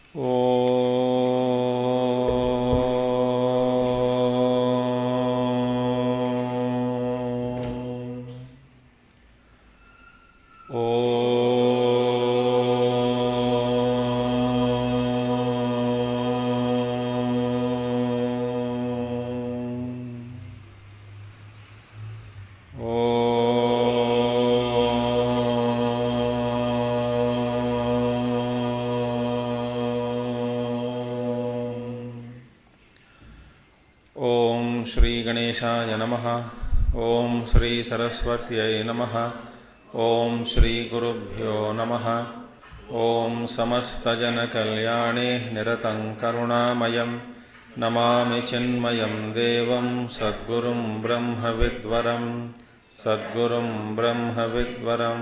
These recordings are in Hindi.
ओम श्री गणेशाय नमः। ओम श्री सरस्वत्यै नमः। ओम श्री गुरुभ्यो नमः। ओम समस्तजनकल्याणे निरतं करुणामयं नमामि चिन्मयं देवं सद्गुरुं ब्रह्मविद्वरं सद्गुरुं ब्रह्मविद्वरम्।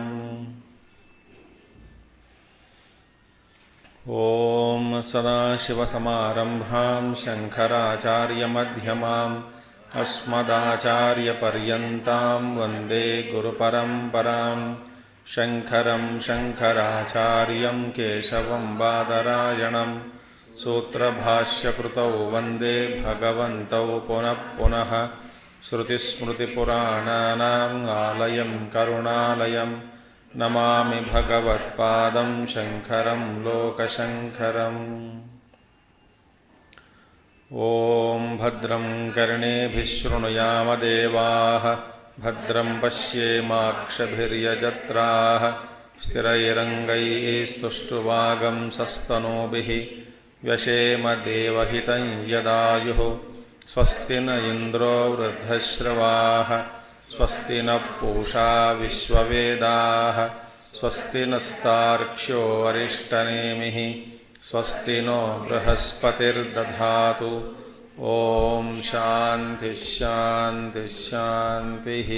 ओम सदाशिवसमारम्भां शङ्कराचार्यमध्यमाम् अस्मदाचार्यपर्यन्तां वन्दे गुरुपरम्परां। शङ्करं शङ्कराचार्यं केशवं बादरायणं सूत्रभाष्यकृतौ वन्दे भगवन्तौ पुनः पुनः। श्रुतिस्मृतिपुराणानाम् आलयं करुणालयं नमामि भगवत्पादं शङ्करं लोकशङ्करम्। ॐ भद्रं कर्णेभिः शृणुयाम देवाः भद्रं पश्येमाक्षभिर्यजत्राः स्थिरैरङ्गैः स्तुष्टुवागंसस्तनूभिः व्यशेम देवहितं यदायुः। स्वस्ति न इन्द्रो वृद्धश्रवाः स्वस्ति नः पूषा विश्ववेदाः स्वस्ति नस्तार्क्ष्यो अरिष्टनेमिः स्वस्ति नो बृहस्पतिर्दधातु। ॐ शान्ति शान्ति शान्तिः।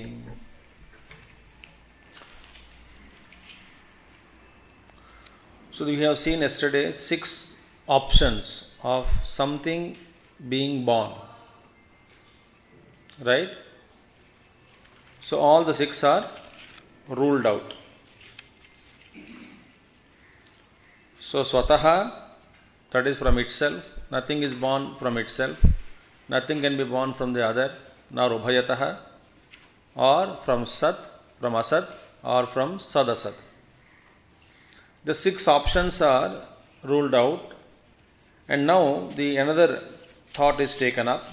So we have seen yesterday 6 options of something being born, right? So all the 6 are ruled out. So swataha, that is from itself, nothing is born from itself, nothing can be born from the other, nor ubhayataha, or from sat, from asat, or from sadasat. The 6 options are ruled out, and now the another thought is taken up.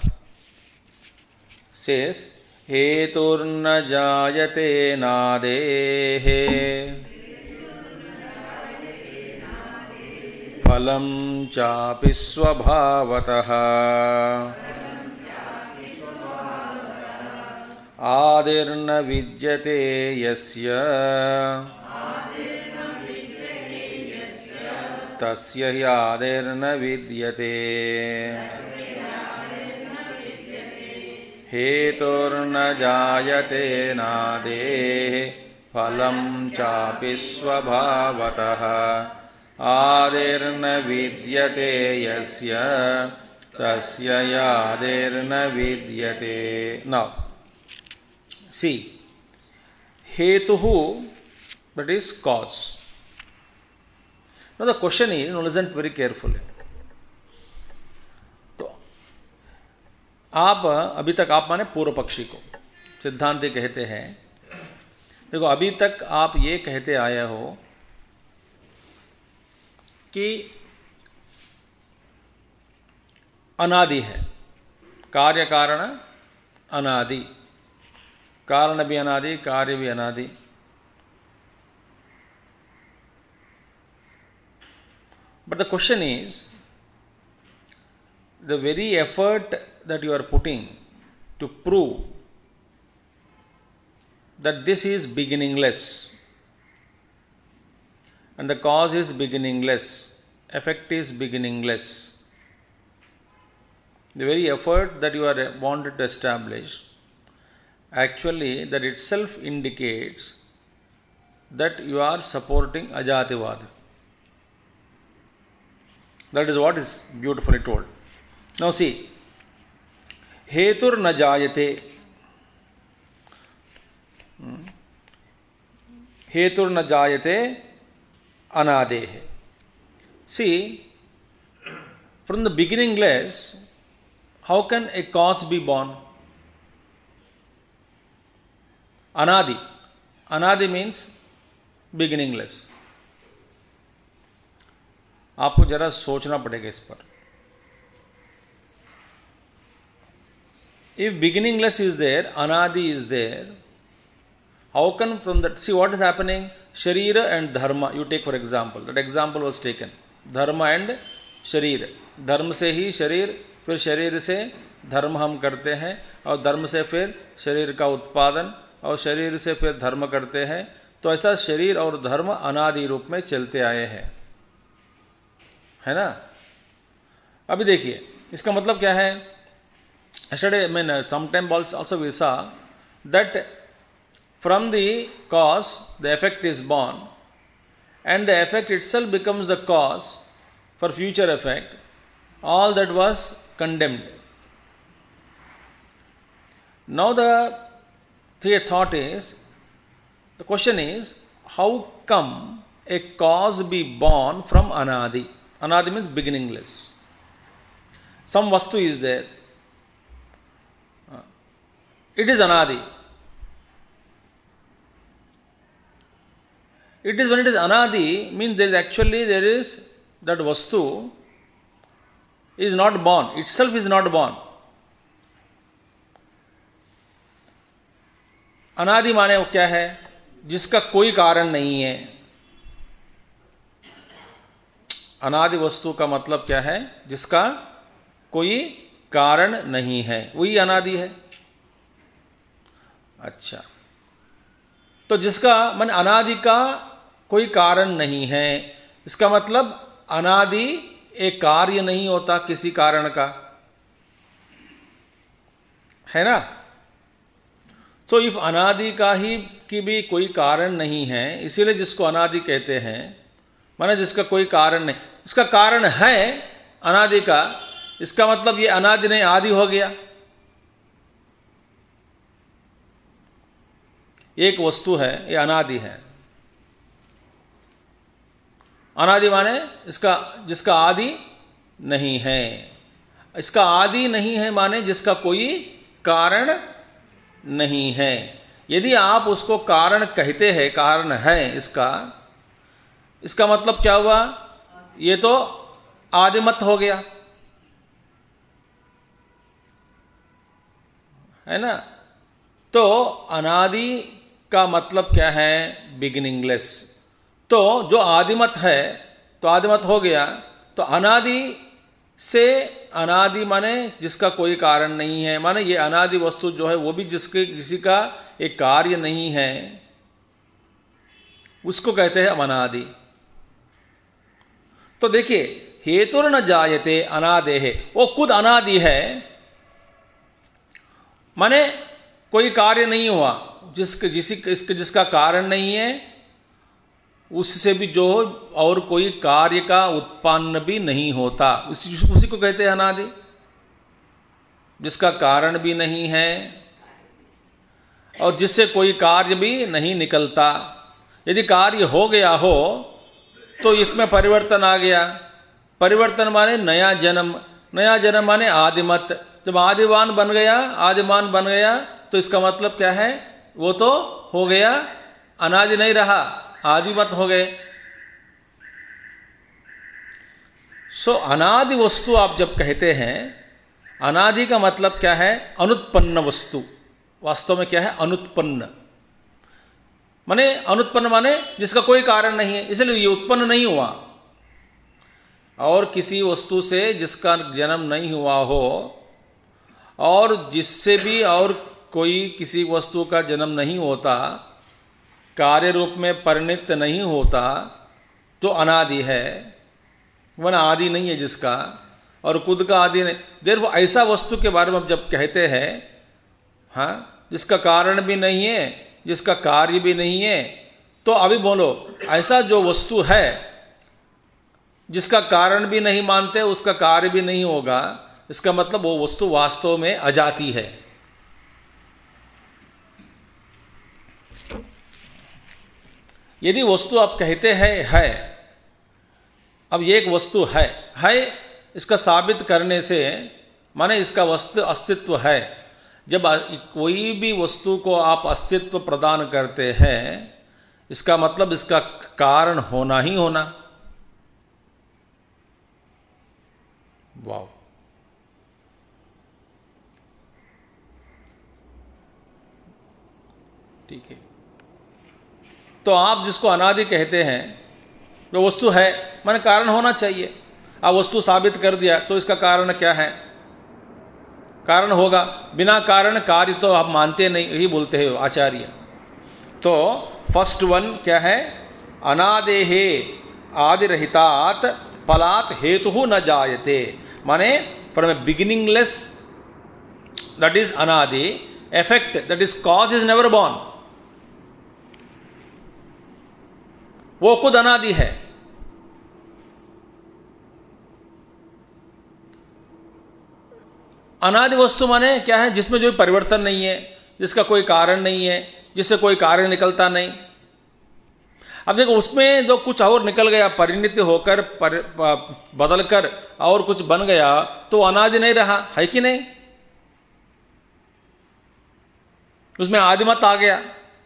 Says हेतुर्न जायते नादेः फलं चापि स्वभावतः आदिर्न विद्यते यस्य तस्य हि आदिर्न विद्यते। हेतुर्न जायते नादेः फलं चापि स्वभावतः आदिर्न विद्यते यस्य तस्य आदिर्न विद्यते। Now, see, hetuhu, that is cause. Now the question is, now listen very carefully. आप अभी तक, आप माने पूर्व पक्षी को, सिद्धांति कहते हैं, देखो अभी तक आप ये कहते आए हो कि अनादि है, कार्य कारण अनादि, कारण भी अनादि, कार्य भी अनादि। But the question is, the very effort that you are putting to prove that this is beginningless and the cause is beginningless, effect is beginningless, the very effort that you are wanted to establish, actually that itself indicates that you are supporting Ajativad. That is what is beautifully told. Now see, हेतुर न जायते, हेतुर न जायते अनादेः See, from the beginningless, how can a cause be born? Anadi. Anadi means beginningless. आपको जरा सोचना पड़ेगा इस पर. If beginningless is there, anadi is there, how can from that, see what is happening? Sharira and dharma, you take for example, that example was taken. Dharma and शरीर. धर्म से ही शरीर, फिर शरीर से धर्म हम करते हैं, और धर्म से फिर शरीर का उत्पादन, और शरीर से फिर धर्म करते हैं. तो ऐसा शरीर और धर्म अनादि रूप में चलते आए हैं, है ना. अभी देखिए इसका मतलब क्या है. Yesterday, sometime also we saw that from the cause the effect is born, and the effect itself becomes the cause for future effect. All that was condemned. Now the thought is, the question is, how come a cause be born from anadi? Anadi means beginningless. Some vastu is there. It is anadi. It is when it is anadi, means there is that vastu is not born, itself is not born. अनादि माने वो क्या है? जिसका कोई कारण नहीं है. अनादि वस्तु का मतलब क्या है? जिसका कोई कारण नहीं है, वही अनादि है. अच्छा, तो जिसका मन अनादि का कोई कारण नहीं है, इसका मतलब अनादि एक कार्य नहीं होता किसी कारण का, है ना. तो इफ अनादि का ही की भी कोई कारण नहीं है, इसीलिए जिसको अनादि कहते हैं, माने जिसका कोई कारण नहीं. इसका कारण है अनादि का, इसका मतलब ये अनादि नहीं आदि हो गया. एक वस्तु है, ये अनादि है. अनादि माने इसका जिसका आदि नहीं है. इसका आदि नहीं है माने जिसका कोई कारण नहीं है. यदि आप उसको कारण कहते हैं, कारण है इसका मतलब क्या हुआ? ये तो आदिमत हो गया, है ना. तो अनादि का मतलब क्या है? बिगिनिंगलेस. तो जो आदिमत है तो आदिमत हो गया. तो अनादि से अनादि माने जिसका कोई कारण नहीं है, माने ये अनादि वस्तु जो है वो भी किसी का एक कार्य नहीं है, उसको कहते हैं अनादि. तो देखिए, हेतुर न जायते अनादे है, वो खुद अनादि है, माने कोई कार्य नहीं हुआ. जिसका कारण नहीं है, उससे भी जो और कोई कार्य का उत्पन्न भी नहीं होता, उसी को कहते हैं अनादि. जिसका कारण भी नहीं है और जिससे कोई कार्य भी नहीं निकलता. यदि कार्य हो गया हो तो इसमें परिवर्तन आ गया. परिवर्तन माने नया जन्म, नया जन्म माने आदिमत. जब आदिमान बन गया तो इसका मतलब क्या है? वो तो हो गया, अनादि नहीं रहा, आदिमत हो गए. सो अनादि वस्तु आप जब कहते हैं, अनादि का मतलब क्या है? अनुत्पन्न वस्तु. वास्तव में क्या है? अनुत्पन्न माने, अनुत्पन्न माने जिसका कोई कारण नहीं है, इसलिए ये उत्पन्न नहीं हुआ. और किसी वस्तु से जिसका जन्म नहीं हुआ हो और जिससे भी और कोई किसी वस्तु का जन्म नहीं होता, कार्य रूप में परिणित नहीं होता, तो अनादि है. वरना आदि नहीं है जिसका, और खुद का आदि नहीं. देखो, ऐसा वस्तु के बारे में हम जब कहते हैं, हाँ, जिसका कारण भी नहीं है, जिसका कार्य भी नहीं है, तो अभी बोलो, ऐसा जो वस्तु है जिसका कारण भी नहीं मानते, उसका कार्य भी नहीं होगा, इसका मतलब वो वस्तु वास्तव में अजाति है. यदि वस्तु आप कहते हैं है, अब ये एक वस्तु है, इसका साबित करने से माने इसका वस्तु अस्तित्व है। जब कोई भी वस्तु को आप अस्तित्व प्रदान करते हैं, इसका मतलब इसका कारण होना ही होना। वाह, ठीक है। तो आप जिसको अनादि कहते हैं, जो वस्तु है माने कारण होना चाहिए। आप वस्तु साबित कर दिया तो इसका कारण क्या है? कारण होगा। बिना कारण कार्य तो आप मानते नहीं, यही बोलते हैं आचार्य। तो फर्स्ट वन क्या है? अनादेहे आदिरहितात फलात हेतु न जायते, माने from a beginningless, that is अनादि, effect, that is cause, is never born. वो खुद अनादि है। अनादि वस्तु माने क्या है? जिसमें जो परिवर्तन नहीं है, जिसका कोई कारण नहीं है, जिससे कोई कार्य निकलता नहीं। अब देखो उसमें जो कुछ और निकल गया, परिणति होकर बदलकर और कुछ बन गया, तो अनादि नहीं रहा, है कि नहीं? उसमें आदिमत आ गया।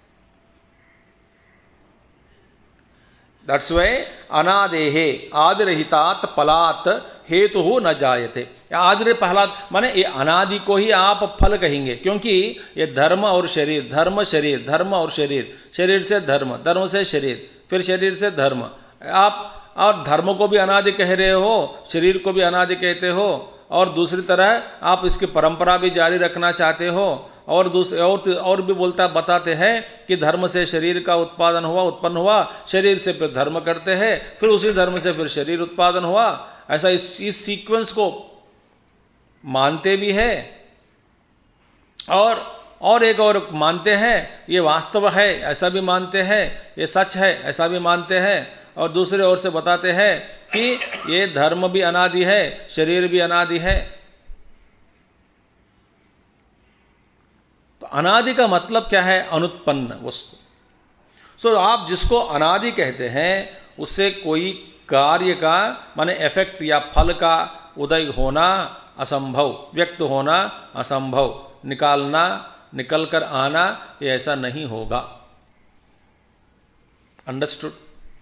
दैट्स वाई अनादेहे आदिरहितात फलात हेतु न जायते। आदिर फलात माने ये अनादि को ही आप फल कहेंगे, क्योंकि ये धर्म और शरीर, धर्म शरीर, धर्म और शरीर, शरीर से धर्म, धर्म से शरीर, फिर शरीर से धर्म। आप और धर्म को भी अनादि कह रहे हो, शरीर को भी अनादि कहते हो, और दूसरी तरह आप इसकी परंपरा भी जारी रखना चाहते हो, और दूसरे और भी बताते हैं कि धर्म से शरीर का उत्पादन हुआ, उत्पन्न हुआ, शरीर से फिर धर्म करते हैं, फिर उसी धर्म से फिर शरीर उत्पादन हुआ। ऐसा इस सीक्वेंस को मानते भी है, और एक और मानते हैं ये वास्तव है, ऐसा भी मानते हैं, ये सच है, ऐसा भी मानते हैं, और दूसरे ओर से बताते हैं कि ये धर्म भी अनादि है, शरीर भी अनादि है। तो अनादि का मतलब क्या है? अनुत्पन्न वस्तु। सो आप जिसको अनादि कहते हैं, उससे कोई कार्य का माने इफेक्ट या फल का उदय होना असंभव, व्यक्त होना असंभव, निकालना, निकल कर आना, ये ऐसा नहीं होगा। अंडरस्टूड?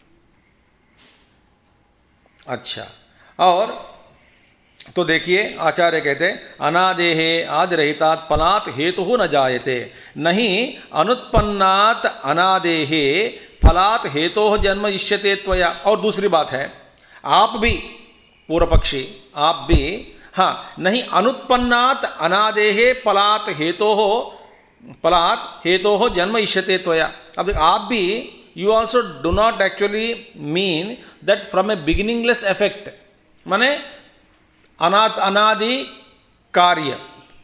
अच्छा, और तो देखिए आचार्य कहते अनादेहे आदिरहितात फलात हेतु न जायते, नहीं अनुत्पन्नात अनादेहे फलात हेतु जन्म इष्यते त्वया। और दूसरी बात है, आप भी पूर्व पक्षी, आप भी हाँ, नहीं अनुत्पन्नात अनादेहे फलात हेतु जन्म इष्यते त्वया। अब आप भी, you also do not actually mean that from a beginningless effect, माने अनादि कार्य,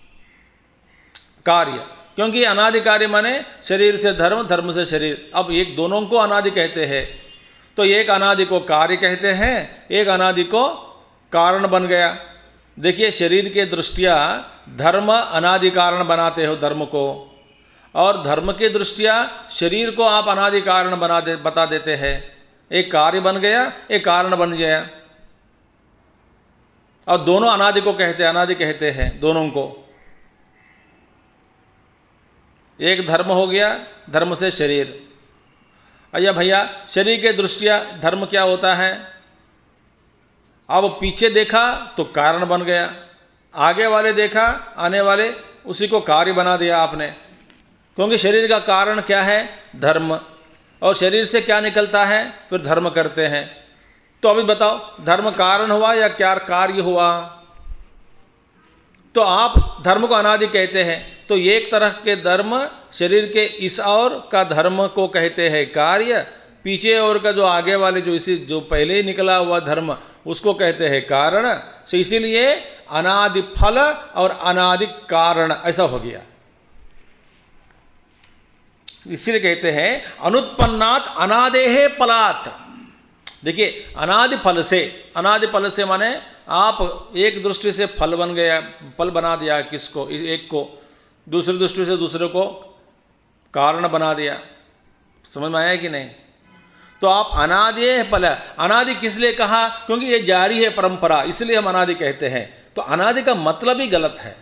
क्योंकि अनादि कार्य माने शरीर से धर्म, धर्म से शरीर। अब एक दोनों को अनादि कहते हैं, तो एक अनादि को कार्य कहते हैं, एक अनादि को कारण बन गया। देखिए शरीर के दृष्टिया धर्म अनादि कारण बनाते हो धर्म को, और धर्म के दृष्टिया शरीर को आप अनादि कारण बता देते हैं। एक कार्य बन गया, एक कारण बन गया, और दोनों अनादि को कहते हैं, अनादि कहते हैं दोनों को। एक धर्म हो गया, धर्म से शरीर। अय्या भैया, शरीर के दृष्टिया धर्म क्या होता है? अब पीछे देखा तो कारण बन गया, आगे वाले देखा, आने वाले, उसी को कार्य बना दिया आपने, क्योंकि शरीर का कारण क्या है? धर्म, और शरीर से क्या निकलता है? फिर धर्म करते हैं। तो अभी बताओ, धर्म कारण हुआ या क्या कार्य हुआ? तो आप धर्म को अनादि कहते हैं, तो एक तरह के धर्म शरीर के इस और का धर्म को कहते हैं कार्य, पीछे और का जो आगे वाले जो पहले ही निकला हुआ धर्म, उसको कहते हैं कारण। तो इसीलिए अनादि फल और अनादि कारण ऐसा हो गया। इसीलिए कहते हैं अनुत्पन्नात अनादेहे फलात। देखिए अनादि फल से माने आप एक दृष्टि से फल बन गया, फल बना दिया किसको? एक को। दूसरी दृष्टि से दूसरे को कारण बना दिया। समझ में आया कि नहीं? तो आप अनादि है फल। अनादि किस लिए कहा? क्योंकि ये जारी है परंपरा, इसलिए हम अनादि कहते हैं। तो अनादि का मतलब ही गलत है।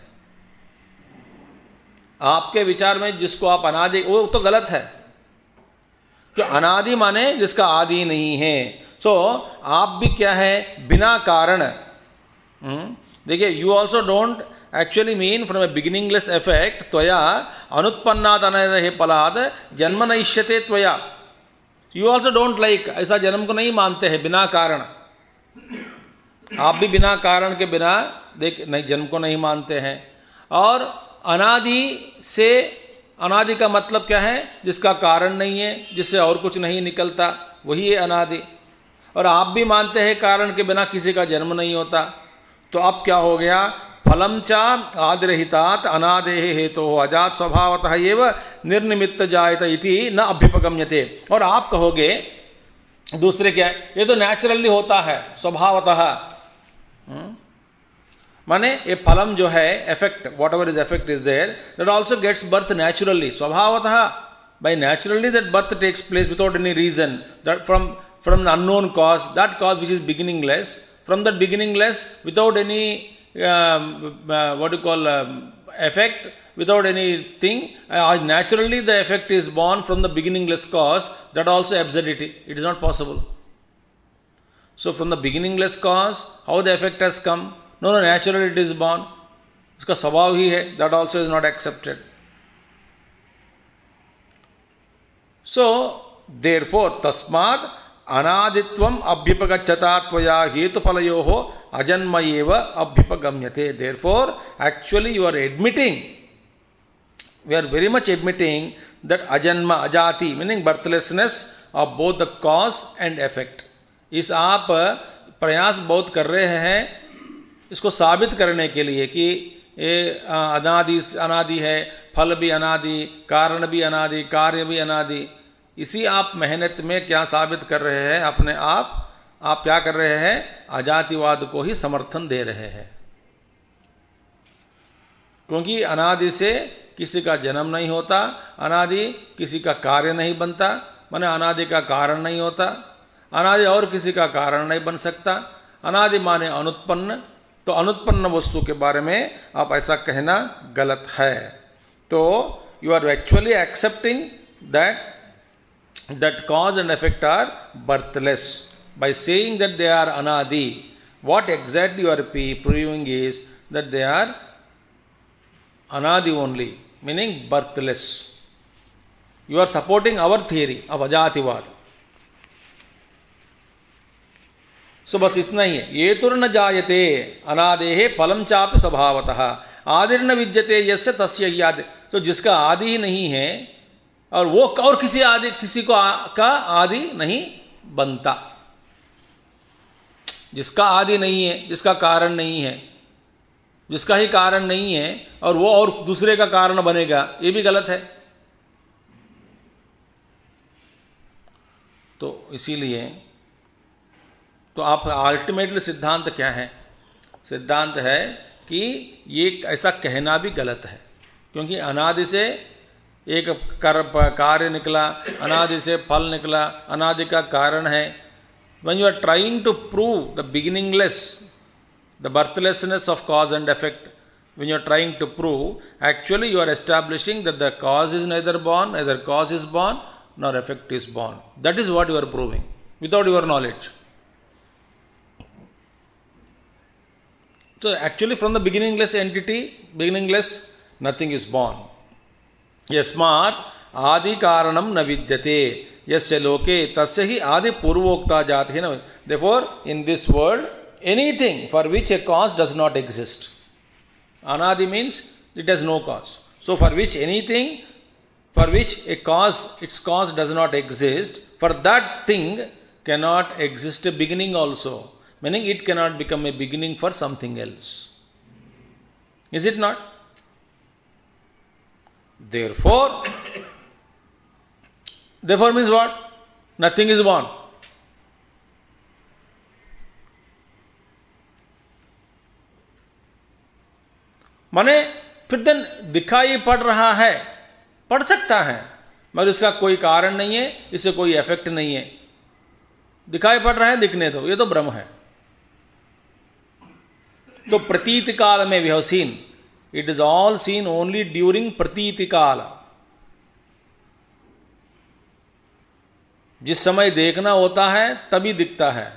आपके विचार में जिसको आप अनादि, वो तो गलत है। तो अनादि माने जिसका आदि नहीं है। सो आप भी क्या है, बिना कारण। देखिए, you also don't actually mean from a beginningless effect त्वया अनुत्पन्नाद अनैरहे फलाद जन्म नैष्यते त्वया। You also don't like, ऐसा जन्म को नहीं मानते हैं बिना कारण। आप भी बिना कारण के बिना नहीं जन्म को नहीं मानते हैं। और अनादि से, अनादि का मतलब क्या है? जिसका कारण नहीं है, जिससे और कुछ नहीं निकलता, वही है अनादि। और आप भी मानते हैं कारण के बिना किसी का जन्म नहीं होता। तो अब क्या हो गया? फलम च आदिरहितात अनादेः हेतु अजात स्वभावतः एव निर्निमित्त जायत इति न अभ्युपगम्यते। और आप कहोगे दूसरे क्या है, ये तो नेचुरली होता है स्वभावतः। माने ये फलम जो है, effect, whatever is effect is there, that also gets birth naturally, स्वभावतः। By naturally that birth takes place without any reason, that from an unknown cause, that cause which is beginningless, from that beginningless without any what you call effect, without anything, naturally the effect is born from the beginningless cause. That also absurdity, it is not possible. So from the beginningless cause how the effect has come? No, naturally it is born, uska swabhav hi hai, that also is not accepted. So therefore tasmad अनादित्वम अभ्युपगच्छता त्वया हेतुफलयोः अजन्म एव अभ्युपगम्यते। Therefore, actually you are admitting, we are very much admitting that ajanma, ajati, meaning birthlessness of both the cause and effect. इस आप प्रयास बहुत कर रहे हैं इसको साबित करने के लिए कि ये अनादि है, फल भी अनादि, कारण भी अनादि, कार्य भी अनादि। इसी आप मेहनत में क्या साबित कर रहे हैं अपने आप क्या कर रहे हैं? अजातिवाद को ही समर्थन दे रहे हैं। क्योंकि अनादि से किसी का जन्म नहीं होता, अनादि किसी का कार्य नहीं बनता, माने अनादि का कारण नहीं होता, अनादि और किसी का कारण नहीं बन सकता। अनादि माने अनुत्पन्न, तो अनुत्पन्न वस्तु के बारे में आप ऐसा कहना गलत है। तो you are actually accepting that cause and effect are birthless by saying that they are anadi. What exactly you are proving is that they are anadi only, meaning birthless. You are supporting our theory of ajativad. So बस इतना ही है। ये तो न जायते अनादेः फलम चापि स्वभावतः आदिर्न विद्यते यस्य तस्य याद। तो जिसका आदि ही नहीं है और वो और किसी को का आदि नहीं बनता। जिसका आदि नहीं है, जिसका कारण नहीं है, जिसका ही कारण नहीं है और वो और दूसरे का कारण बनेगा, ये भी गलत है। तो इसीलिए तो आप अल्टीमेटली सिद्धांत क्या है? सिद्धांत है कि ये ऐसा कहना भी गलत है, क्योंकि अनादि से एक कार्य निकला, अनादि से फल निकला, अनादि का कारण है। When you are trying to prove the beginningless, the birthlessness of cause and effect, when you are trying to prove, actually you are establishing that the cause is neither born, neither cause is born, nor effect is born. That is what you are proving, without your knowledge. So actually from the beginningless entity, beginningless, nothing is born. यस्मात् आदि कारणम न विद्यते यस्य लोके तस्य ही आदि पूर्वोक्ता जाति है न। Therefore, in this world, anything for which a cause does not exist. Anadi means it has no cause. So for which anything for which a cause, its cause does not exist, for that thing cannot exist a beginning also. Meaning it cannot become a beginning for something else. Is it not? Therefore means what? Nothing is born. माने फिर दिन दिखाई पड़ रहा है, पड़ सकता है, मगर इसका कोई कारण नहीं है, इससे कोई इफेक्ट नहीं है। दिखाई पड़ रहा है, दिखने दो, ये तो ब्रह्म है। तो प्रतीत काल में we have seen, it is all seen only during प्रतीत काल। जिस समय देखना होता है तभी दिखता है।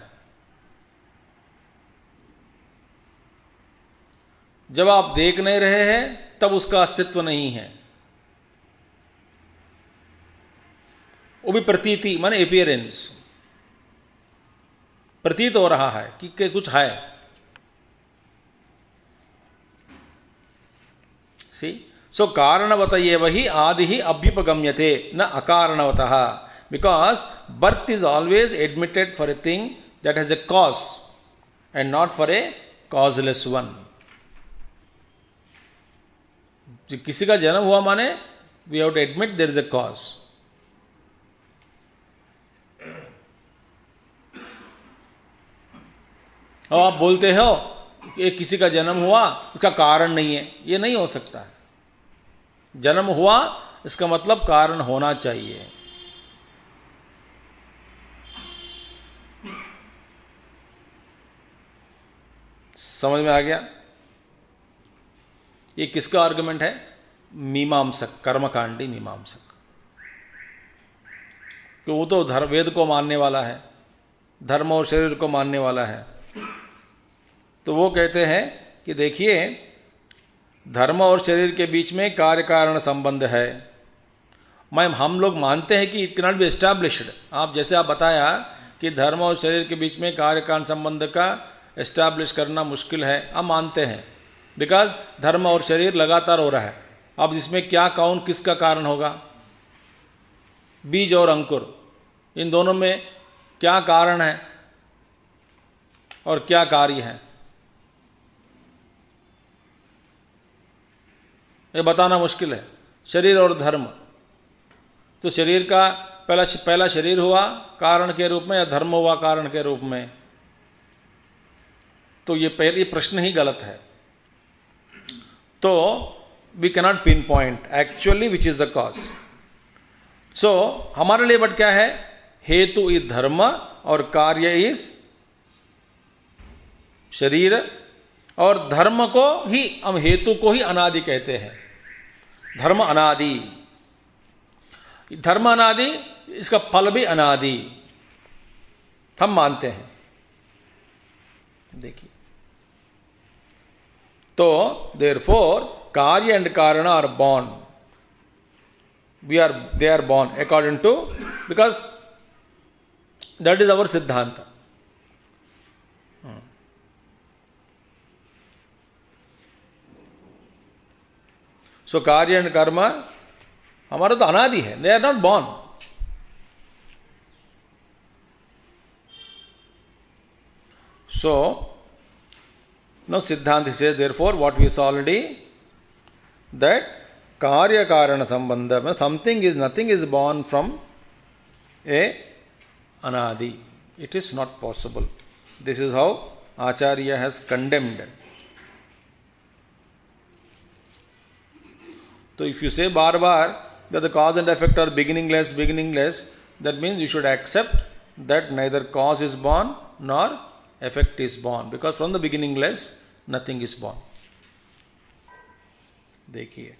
जब आप देख नहीं रहे हैं तब उसका अस्तित्व नहीं है। वो भी प्रतीति माने एपियरेंस, प्रतीत हो रहा है कि कुछ है। सी सो कारणवत एव हि आदि ही अभ्युपगम्यते न अकारणवतः, because birth is always admitted for a thing that has a cause and not for a causeless one. किसी का जन्म हुआ माने we have to admit there is a cause. और आप बोलते हो कि किसी का जन्म हुआ उसका कारण नहीं है, ये नहीं हो सकता है। जन्म हुआ इसका मतलब कारण होना चाहिए। समझ में आ गया? ये किसका आर्गुमेंट है? मीमांसक, कर्मकांडी मीमांसक। तो वो तो वेद को मानने वाला है, धर्म और शरीर को मानने वाला है। तो वो कहते हैं कि देखिए, धर्म और शरीर के बीच में कार्य कारण संबंध है। हम लोग मानते हैं कि it can not be established. आप जैसे आप बताया कि धर्म और शरीर के बीच में कार्य कारण संबंध का एस्टैब्लिश करना मुश्किल है, हम मानते हैं, बिकॉज धर्म और शरीर लगातार हो रहा है। अब इसमें क्या कौन किसका कारण होगा? बीज और अंकुर, इन दोनों में क्या कारण है और क्या कार्य है, ये बताना मुश्किल है। शरीर और धर्म, तो शरीर का पहला शरीर हुआ कारण के रूप में या धर्म हुआ कारण के रूप में? तो ये पहले प्रश्न ही गलत है। तो we cannot pin point actually which is the cause. So हमारे लिए बट क्या है? हेतु इज धर्म और कार्य इज शरीर, और धर्म को ही हम हेतु को ही अनादि कहते हैं। धर्म अनादि, धर्म अनादि, इसका फल भी अनादि हम मानते हैं। देखिए, तो देयरफॉर कार्य एंड कारण are born, they are born according to, because that is our सिद्धांत। सो कार्य एंड कर्म हमारा तो अनादि है, they are not born. So no सिद्धांत says therefore what we saw already, that कार्य कारण संबंध में something is, nothing is born from a anadi. It is not possible. This is how Acharya has condemned. So if you say bar bar that the cause and effect are beginningless, that means you should accept that neither cause is born nor effect is born, because from the beginningless nothing is born. देखिए,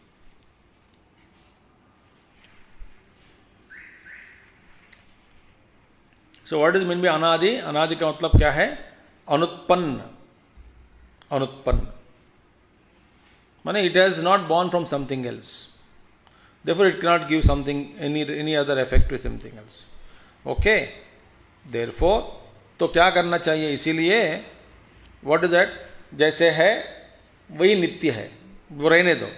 so what is meant by अनादि? अनादि का मतलब क्या है? अनुत्पन्न। अनुत्पन्न माने it has not born from something else, therefore it cannot give something, any other effect with something else. Okay, therefore तो क्या करना चाहिए? इसीलिए what is that, जैसे है वही नित्य है, वो रहने दो।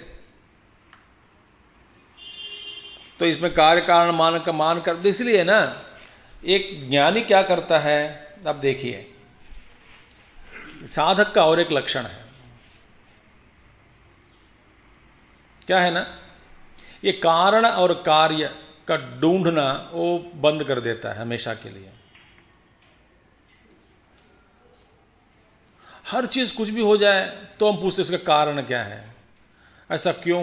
तो इसमें कार्य कारण मान कर, इसलिए ना एक ज्ञानी क्या करता है, अब देखिए, साधक का और एक लक्षण है, क्या है ना, ये कारण और कार्य का ढूंढना वो बंद कर देता है हमेशा के लिए। हर चीज कुछ भी हो जाए तो हम पूछते इसका कारण क्या है, ऐसा क्यों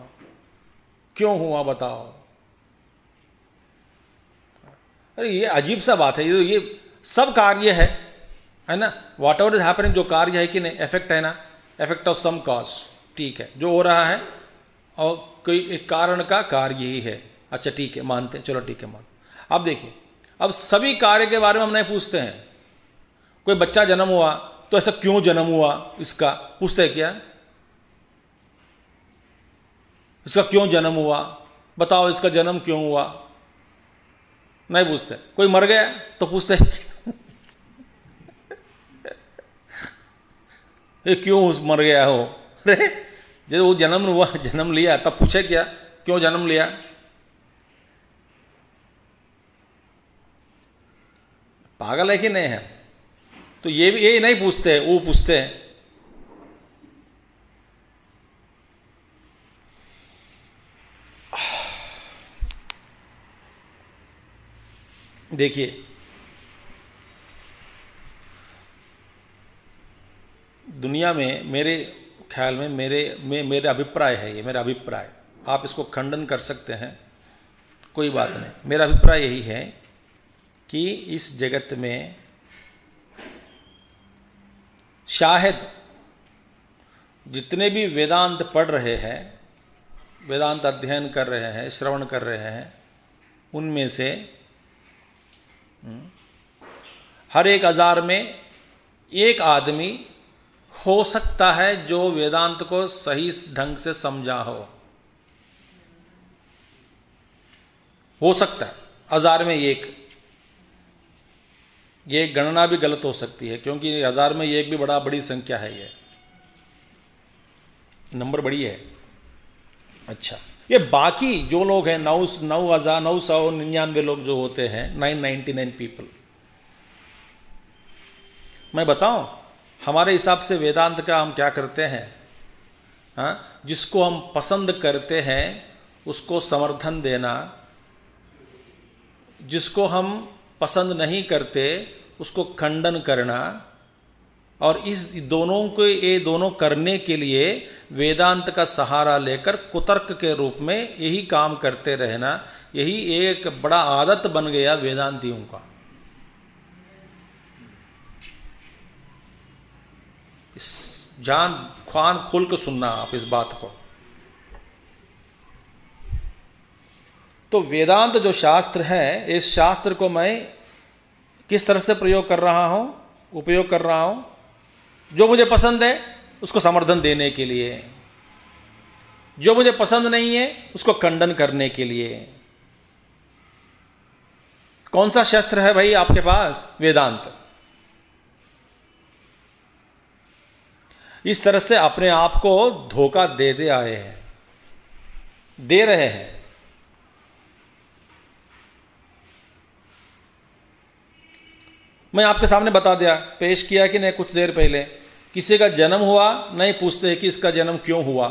हुआ बताओ। अरे ये अजीब सा बात है, ये सब कार्य है ना, वॉट एवर इज हैपनिंग, जो कार्य है कि नहीं, इफेक्ट है ना, इफेक्ट ऑफ सम कॉज, ठीक है, जो हो रहा है और कोई एक कारण का कार्य ही है। अच्छा ठीक है, मानते हैं, चलो ठीक है मान। अब देखिए, अब सभी कार्य के बारे में हम नहीं पूछते हैं। कोई बच्चा जन्म हुआ तो ऐसा क्यों जन्म हुआ इसका पूछते हैं क्या? इसका क्यों जन्म हुआ, बताओ इसका जन्म क्यों हुआ, नहीं पूछते। कोई मर गया तो पूछते हैं ये क्यों मर गया हो? अरे जब वो जन्म हुआ, जन्म लिया, तब पूछे क्या क्यों जन्म लिया? पागल है कि नहीं है? तो ये नहीं पूछते, वो पूछते हैं। देखिए, दुनिया में मेरे ख्याल में मेरे अभिप्राय है, ये मेरा अभिप्राय, आप इसको खंडन कर सकते हैं, कोई बात नहीं। मेरा अभिप्राय यही है कि इस जगत में शायद जितने भी वेदांत पढ़ रहे हैं, वेदांत अध्ययन कर रहे हैं, श्रवण कर रहे हैं, उनमें से हर 1000 में एक आदमी हो सकता है जो वेदांत को सही ढंग से समझा हो सकता है 1000 में एक। ये गणना भी गलत हो सकती है, क्योंकि 1000 में एक भी बड़ी संख्या है, ये नंबर बड़ी है। अच्छा, ये बाकी जो लोग हैं 9,999 लोग जो होते हैं, 999 पीपल, मैं बताऊं हमारे हिसाब से वेदांत का हम क्या करते हैं? हाँ, जिसको हम पसंद करते हैं उसको समर्थन देना, जिसको हम पसंद नहीं करते उसको खंडन करना, और इस दोनों को, ये दोनों करने के लिए वेदांत का सहारा लेकर कुतर्क के रूप में यही काम करते रहना, यही एक बड़ा आदत बन गया वेदांतियों का। जान खान खोल के सुनना आप इस बात को। तो वेदांत जो शास्त्र है, इस शास्त्र को मैं किस तरह से उपयोग कर रहा हूं? जो मुझे पसंद है उसको समर्थन देने के लिए, जो मुझे पसंद नहीं है उसको खंडन करने के लिए। कौन सा शस्त्र है भाई आपके पास? वेदांत। इस तरह से अपने आप को धोखा देते आए हैं, दे रहे हैं। मैं आपके सामने बता दिया, पेश किया कि नहीं कुछ देर पहले, किसी का जन्म हुआ नहीं पूछते कि इसका जन्म क्यों हुआ।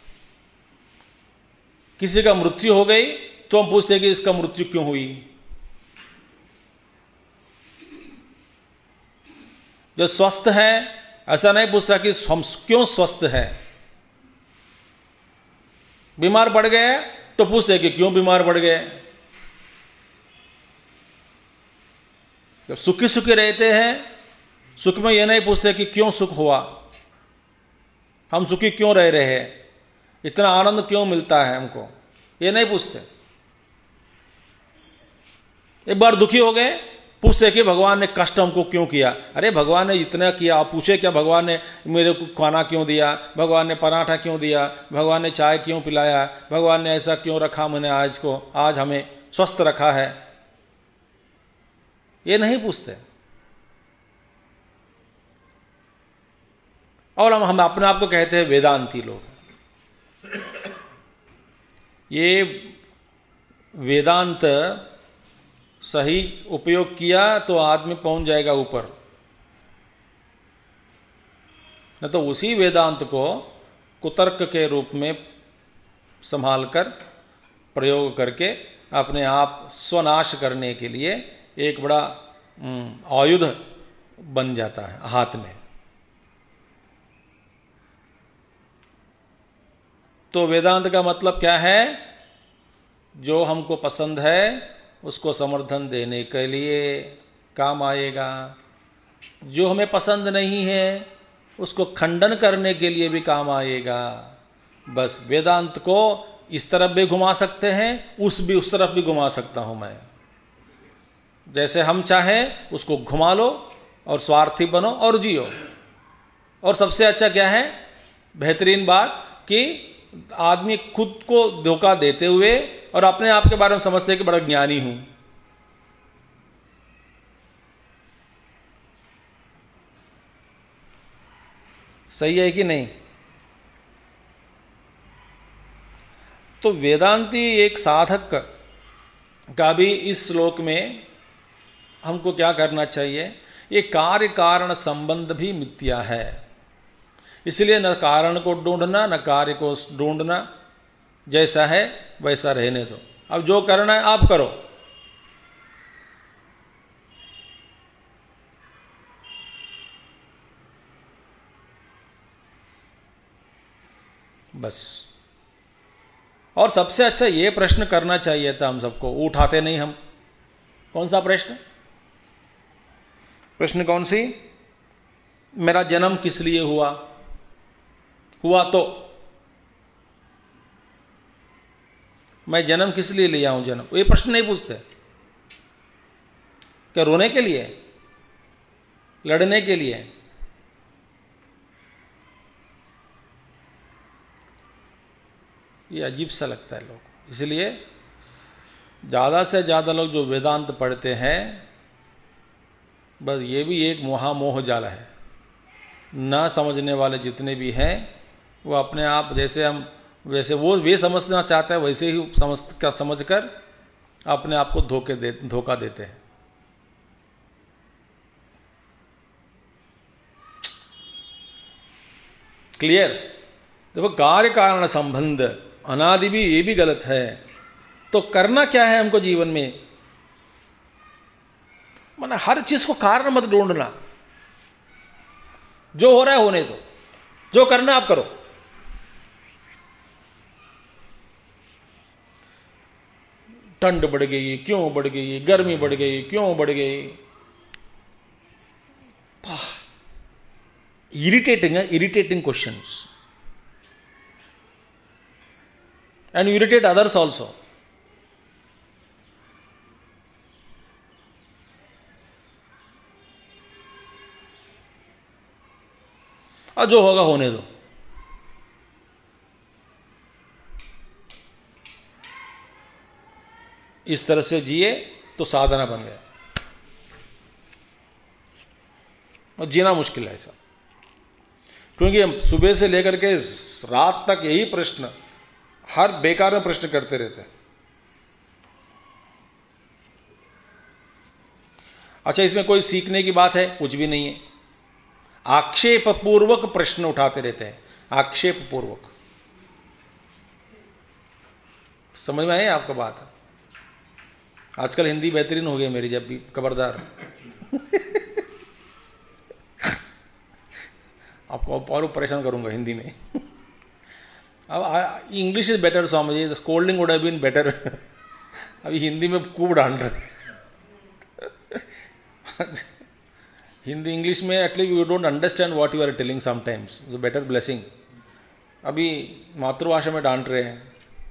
किसी का मृत्यु हो गई तो हम पूछते हैं कि इसका मृत्यु क्यों हुई। जो स्वस्थ है ऐसा नहीं पूछता कि हम क्यों स्वस्थ है। बीमार पड़ गए तो पूछते हैं कि क्यों बीमार पड़ गए। जब सुखी सुखी रहते हैं, सुख में यह नहीं पूछते कि क्यों सुख हुआ, हम सुखी क्यों रह रहे हैं, इतना आनंद क्यों मिलता है हमको, ये नहीं पूछते। एक बार दुखी हो गए, पूछते कि भगवान ने कष्ट हमको क्यों किया। अरे भगवान ने इतना किया, आप पूछे क्या भगवान ने मेरे को खाना क्यों दिया, भगवान ने पराठा क्यों दिया, भगवान ने चाय क्यों पिलाया, भगवान ने ऐसा क्यों रखा मैंने आज हमें स्वस्थ रखा है, ये नहीं पूछते। और हम अपने आप को कहते हैं वेदांती लोग। ये वेदांत सही उपयोग किया तो आदमी पहुंच जाएगा ऊपर, न तो उसी वेदांत को कुतर्क के रूप में संभालकर प्रयोग करके अपने आप स्वनाश करने के लिए एक बड़ा आयुध बन जाता है हाथ में। तो वेदांत का मतलब क्या है? जो हमको पसंद है उसको समर्थन देने के लिए, काम आएगा, जो हमें पसंद नहीं है उसको खंडन करने के लिए भी काम आएगा। बस वेदांत को इस तरफ भी घुमा सकते हैं, उस तरफ भी घुमा सकता हूं मैं। जैसे हम चाहें उसको घुमा लो और स्वार्थी बनो और जियो। और सबसे अच्छा क्या है, बेहतरीन बात कि आदमी खुद को धोखा देते हुए और अपने आप के बारे में समझते हैं कि बड़ा ज्ञानी हूं। सही है कि नहीं? तो वेदांती एक साधक का भी इस श्लोक में हमको क्या करना चाहिए, ये कार्य कारण संबंध भी मिथ्या है, इसलिए न कारण को ढूंढना न कार्य को ढूंढना, जैसा है वैसा रहने दो। अब जो करना है आप करो। बस। और सबसे अच्छा ये प्रश्न करना चाहिए था हम सबको, उठाते नहीं हम। कौन सा प्रश्न? प्रश्न कौन सी? मेरा जन्म किस लिए हुआ? हुआ तो मैं जन्म किस लिए लिया हूं जन्म? ये प्रश्न नहीं पूछते। क्या रोने के लिए, लड़ने के लिए? ये अजीब सा लगता है लोग। इसलिए ज़्यादा से ज़्यादा लोग जो वेदांत पढ़ते हैं, बस ये भी एक मोह जाल है। ना समझने वाले जितने भी हैं वो अपने आप वैसे वे समझना चाहते हैं वैसे ही समझकर अपने आप को धोखा देते हैं। क्लियर? देखो, कार्य कारण संबंध अनादि भी, ये भी गलत है। तो करना क्या है हमको जीवन में? माना हर चीज को कारण मत ढूंढना, जो हो रहा है होने दो, जो करना आप करो। ठंड बढ़ गई, क्यों बढ़ गई? गर्मी बढ़ गई, क्यों बढ़ गई? Irritating questions, and you irritate others also. और जो होगा होने दो। इस तरह से जिए तो साधना बन गया। और जीना मुश्किल है ऐसा, क्योंकि हम सुबह से लेकर के रात तक यही प्रश्न, हर बेकार में प्रश्न करते रहते हैं। अच्छा, इसमें कोई सीखने की बात है? कुछ भी नहीं है। आक्षेप पूर्वक प्रश्न उठाते रहते हैं, आक्षेप पूर्वक। समझ में आई आपको बात? आजकल हिंदी बेहतरीन हो गई मेरी, जब भी खबरदार। आपको और परेशान करूंगा हिंदी में। अब English is better Swami ji, scolding would have been better. अभी हिंदी में खूब डांट रहे। हिंदी इंग्लिश में at least you don't understand what you are telling sometimes, better blessing. अभी मातृभाषा में डांट रहे हैं।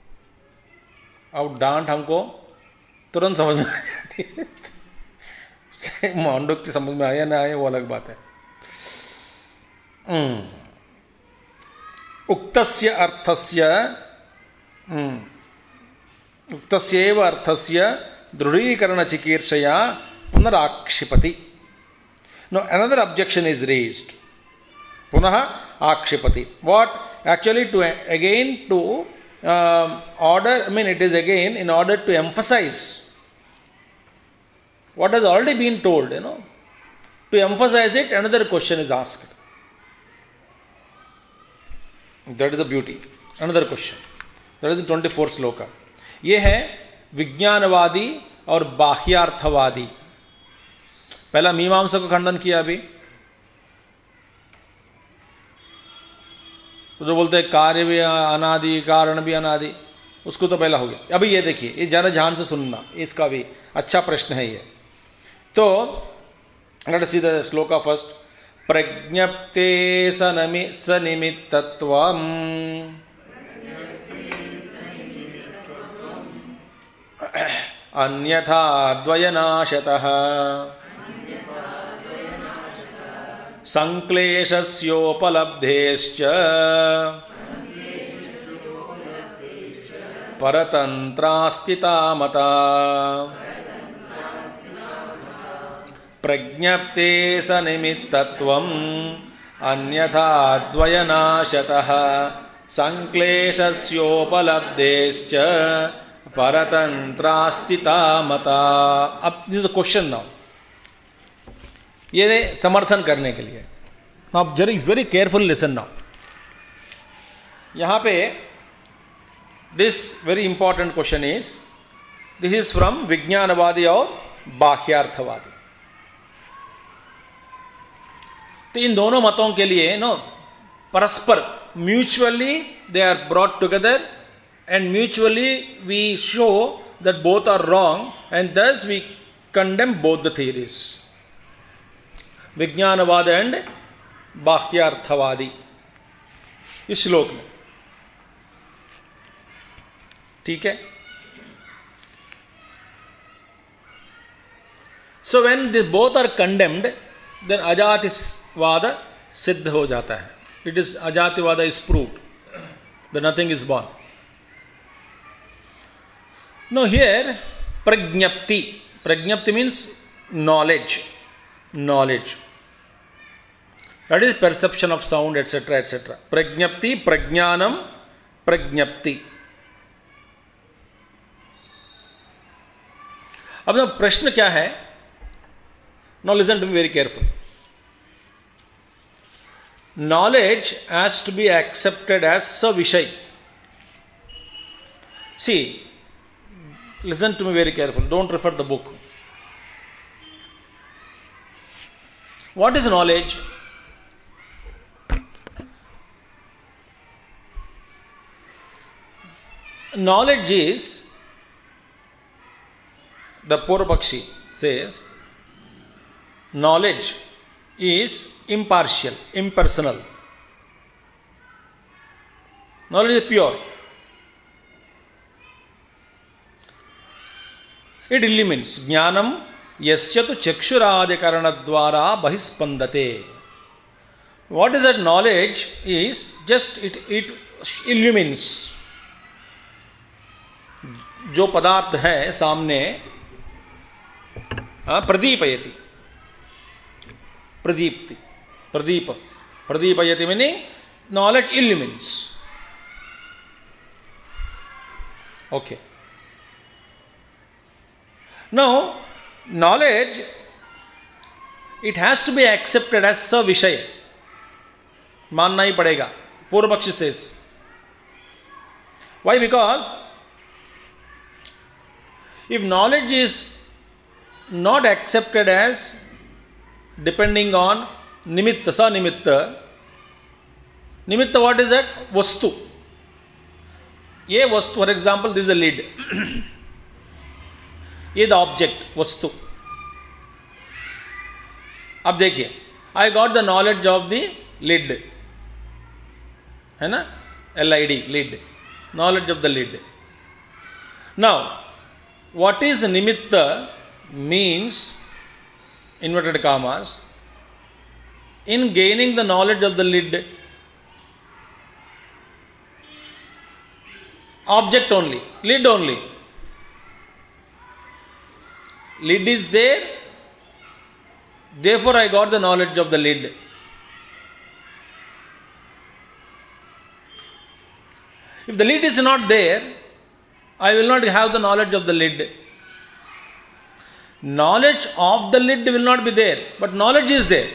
अब डांट हमको तुरंत समझ में आ जाती है। चाहे मांडव की समझ में आए या ना आए वो अलग बात है। उक्तस्य अर्थस्य दृढ़ीकरण चिकीर्षया पुनराक्षिपति। No another objection is raised, पुनः आक्षिपति। What actually to again to order, I mean it is again in order to emphasize what has already been told, to emphasize it, another question is asked. That is the beauty. Another question. That is the 24th shloka. ये है विज्ञानवादी और बाह्यार्थवादी। पहला मीमांसा को खंडन किया अभी, तो जो बोलते हैं कार्य भी अनादि कारण भी अनादि, उसको तो पहला हो गया। अभी ये देखिए, ये जरा ध्यान से सुनना, इसका भी अच्छा प्रश्न है ये। तो Let us see the sloka first. Pragnapte sanimittattvam anyatha dvayanashatah sankleshasyopalabdhescha paratantrastita mata. Pragnapte sanimittattvam anyatha dvayanashatah sankleshasyopalabdhescha paratantrastita mata. Up, this is a question now. ये समर्थन करने के लिए आप very careful listen now. यहाँ पे this very important question is, this is from विज्ञानवादी और बाह्यार्थवादी. तो इन दोनों मतों के लिए परस्पर mutually they are brought together and mutually we show that both are wrong and thus we condemn both the theories. विज्ञानवाद एंड बाह्यार्थवादी इस श्लोक में. ठीक है. So when this both are condemned then अजातिवाद सिद्ध हो जाता है. इट इज अजातिवाद is proved that nothing is born. No here प्रज्ञप्ति. प्रज्ञप्ति means knowledge. That is perception of sound, etc., etc. Pragnapti, prajnanam, pragnapti. अब प्रश्न क्या है? Now listen to me very carefully. Knowledge has to be accepted as savishay. See, listen to me very carefully. Don't refer the book. What is knowledge? Knowledge is, the Purvapakshi says, knowledge is impartial, impersonal. Knowledge is pure. It illumines. Jnanam yasyatu chakshuradikarana-dvara bahispandate. What is that knowledge is? Just it illumines. जो पदार्थ है सामने प्रदीपयति. प्रदीप्ति, प्रदीप, प्रदीपयति meaning knowledge illumines. Okay. Now, knowledge, it has to be accepted as savishay. मानना ही पड़ेगा. पूर्वपक्ष says. Why? Because if knowledge is not accepted as depending on nimitta, sa-nimitta, nimitta, what is that? Vastu. ये वस्तु, for example, this is a lid. ये the object, वस्तु. अब देखिए, I got the knowledge of the lid, है ना? LID, lid. Knowledge of the lid. Now, what is nimitta means, inverted commas, in gaining the knowledge of the lid, object only, lid only. Lid is there, therefore I got the knowledge of the lid. If the lid is not there, I will not have the knowledge of the lid. Knowledge of the lid will not be there, but knowledge is there.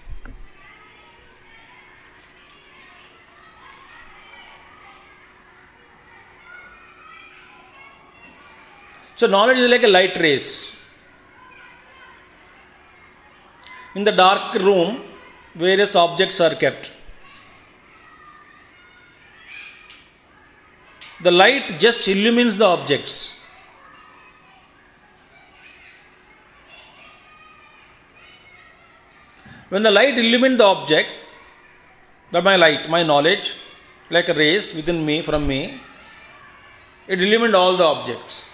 So knowledge is like a light rays. In the dark room, various objects are kept. The light just illumines the objects. When the light illumined the object, my knowledge, like a rays within me, from me, it illumined all the objects.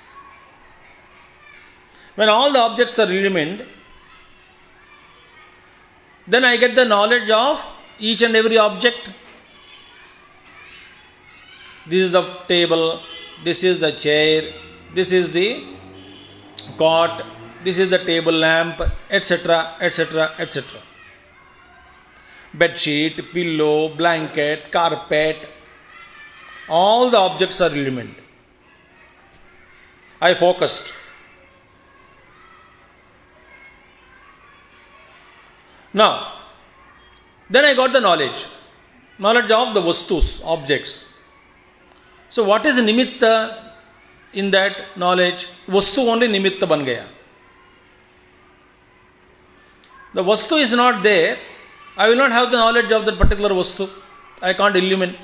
When all the objects are illumined, then I get the knowledge of each and every object. This is the table, this is the chair, this is the cot, this is the table lamp, etc., etc., etc. Bed sheet, pillow, blanket, carpet, all the objects are illumined. I focused. Now, then I got the knowledge of the vastus, objects. So what is nimitta in that knowledge? Vastu only nimitta ban gaya. The vastu is not there. I will not have the knowledge of that particular vastu. I can't illumine.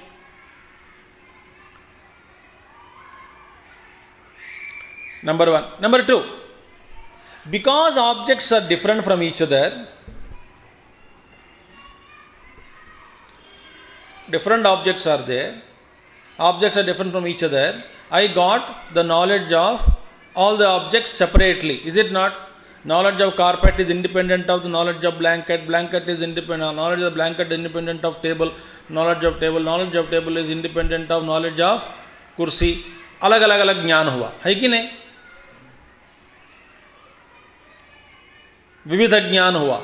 Number one. Number two, because objects are different from each other, different objects are there, objects are different from each other, I got the knowledge of all the objects separately. Is it not? Knowledge of carpet is independent of the knowledge of blanket, blanket is independent, knowledge of blanket is independent of table, knowledge of table is independent of knowledge of kursi. अलग अलग अलग ज्ञान हुआ, है कि नहीं? विविध ज्ञान हुआ.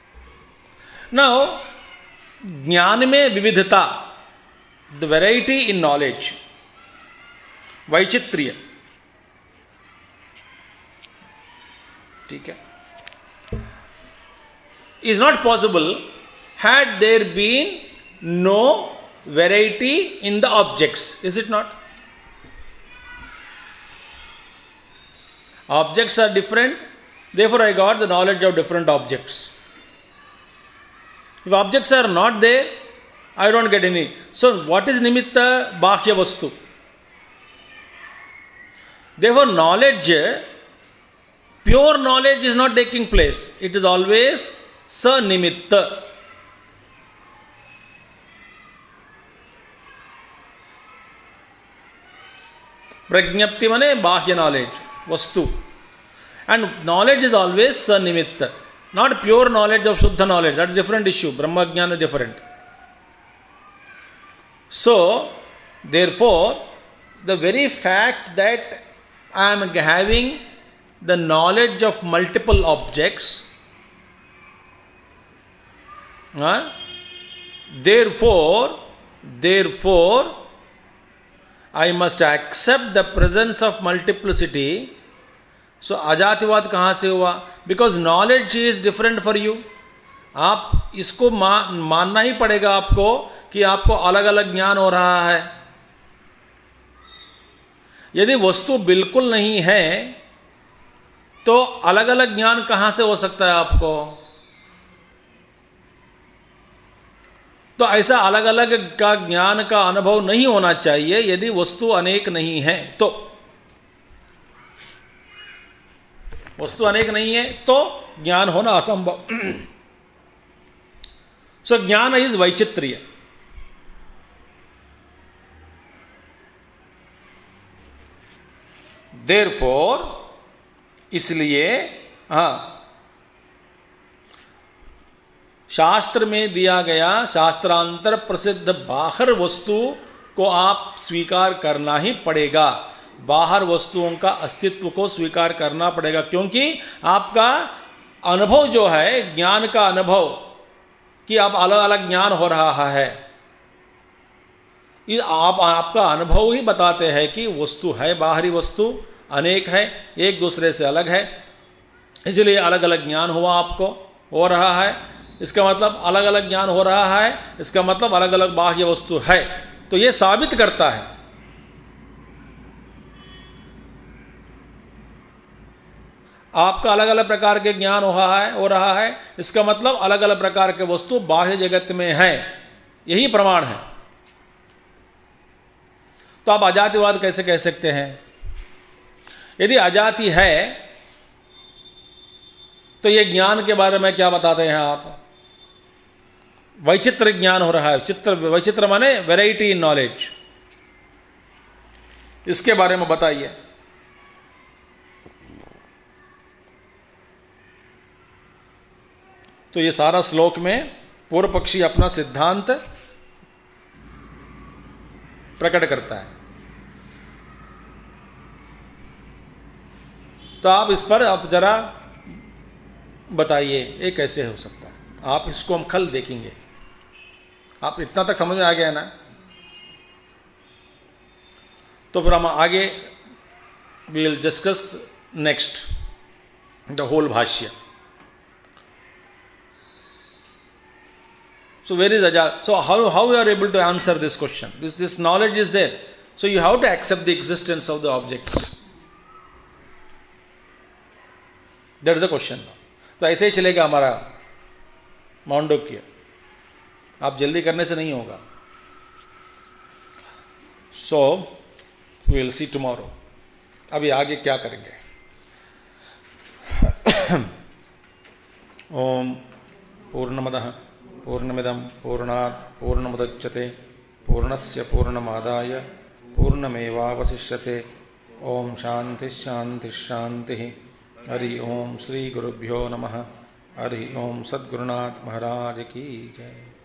Now, ज्ञान में विविधता, the variety in knowledge, वैचित्र्य, ठीक है, is not possible had there been no variety in the objects. Is it not? Objects are different, therefore I got the knowledge of different objects. If objects are not there, I don't get any. So what is nimitta? Bhakya vastu. Therefore knowledge, pure knowledge is not taking place. It is always sa-nimitta. Prajnapti mane bahya knowledge, vastu. And knowledge is always sa-nimitta. Not pure knowledge of Shuddha knowledge. That's a different issue. Brahma Jnana is different. So, therefore, the very fact that I am having the knowledge of multiple objects, therefore, I must accept the presence of multiplicity. So अजातिवाद कहाँ से हुआ? Because knowledge is different for you. आप इसको मानना ही पड़ेगा आपको कि आपको अलग अलग ज्ञान हो रहा है. यदि वस्तु बिल्कुल नहीं है तो अलग अलग ज्ञान कहां से हो सकता है आपको? तो ऐसा अलग अलग का ज्ञान का अनुभव नहीं होना चाहिए यदि वस्तु अनेक नहीं है. तो वस्तु अनेक नहीं है तो ज्ञान होना असंभव. सो ज्ञान इज वैचित्र्य. देयरफॉर, इसलिए शास्त्र में दिया गया शास्त्रांतर प्रसिद्ध बाहर वस्तु को आप स्वीकार करना ही पड़ेगा. बाहर वस्तुओं का अस्तित्व को स्वीकार करना पड़ेगा, क्योंकि आपका अनुभव जो है, ज्ञान का अनुभव कि आप अलग अलग ज्ञान हो रहा है, आपका अनुभव ही बताते हैं कि वस्तु है, बाहरी वस्तु अनेक है, एक दूसरे से अलग है, इसलिए अलग अलग ज्ञान हुआ, आपको हो रहा है. इसका मतलब अलग अलग ज्ञान हो रहा है, इसका मतलब अलग अलग बाह्य वस्तु है. तो यह साबित करता है आपका अलग अलग प्रकार के ज्ञान हो रहा है, इसका मतलब अलग अलग प्रकार के वस्तु बाह्य जगत में है. यही प्रमाण है. तो आप अजातिवाद कैसे कह सकते हैं? यदि अजाति है तो ये ज्ञान के बारे में क्या बताते हैं आप? वैचित्र ज्ञान हो रहा है। वैचित्र माने वैरायटी इन नॉलेज। इसके बारे में बताइए। तो ये सारा श्लोक में पूर्व पक्षी अपना सिद्धांत प्रकट करता है। तो आप इस पर आप जरा बताइए, ये कैसे हो सकता है? आप इसको हम कल देखेंगे। आप इतना तक समझ में आ गया ना? तो फिर हम आगे we will discuss next the whole bhashya. So where is Ajal? So how you are able to answer this question? This knowledge is there. So you have to accept the existence of the objects. That is the question. तो ऐसे ही चलेगा हमारा मांडुक्य। आप जल्दी करने से नहीं होगा। So we will see tomorrow. अभी आगे क्या करेंगे? ओम पूर्णमदः पूर्णमिदं पूर्णात् पूर्णमुदच्यते पूर्णस्य पूर्णमादाय पूर्णमेवावशिष्यते। ओम शांति शांति शांति। हरि ओम श्री गुरुभ्यो नमः। हरि ओम सद्गुरुनाथ महाराज की जय।